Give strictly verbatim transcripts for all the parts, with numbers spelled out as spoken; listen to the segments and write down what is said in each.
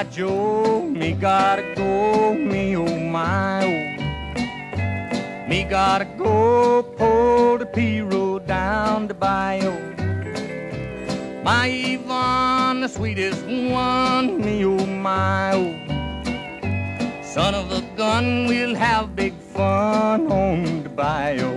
by Joe, me gotta go, me oh my oh. Me gotta go pull the P-road down the bayou. My Yvonne, the sweetest one, me oh my oh. Son of a gun, we'll have big fun on the bayou.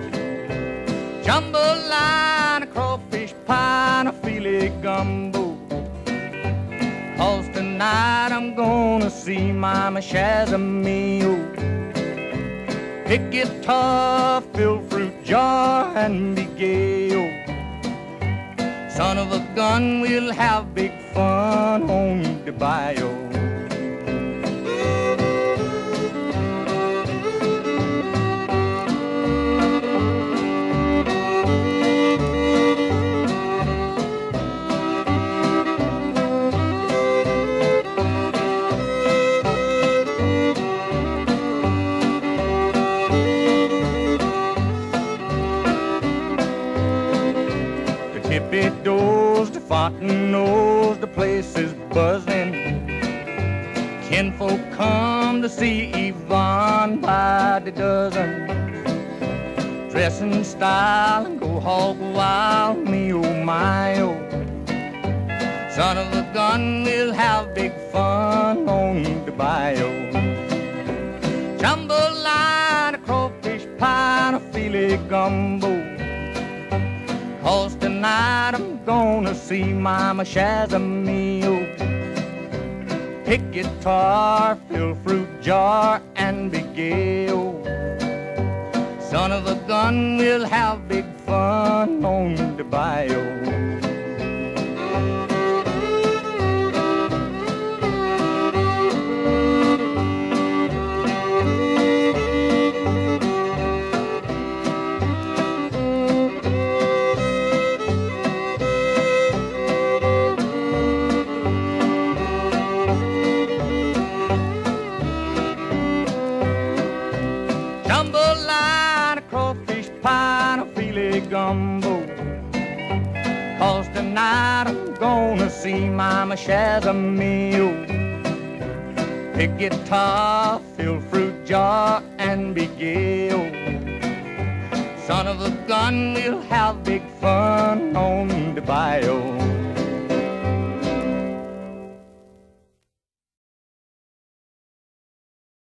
Jambalaya, crawfish pie, and a filet gumbo. 'Cause tonight I'm gonna see Mama Shazamio. Pick guitar, fill fruit jar, and be gay, oh. Son of a gun, we'll have big fun on the bayou. Tippy doors, the fountain nose, the place is buzzing. Kinfolk come to see Yvonne by the dozen. Dress in style and go hog wild, me oh my oh. Son of a gun, we'll have big fun on the bayou. Jambalaya, crawfish pie, and a filet gumbo. 'Cause tonight I'm gonna see Mama Shazamio. Pick guitar, fill fruit jar, and be gay, oh. Son of a gun, we'll have big fun on the bayou. Jambalaya, crawfish pie, and a filet gumbo. 'Cause tonight I'm gonna see Mama Shazamio. Pick guitar, fill fruit jar, and be gay, oh. Son of a gun, we'll have big fun on the bayou.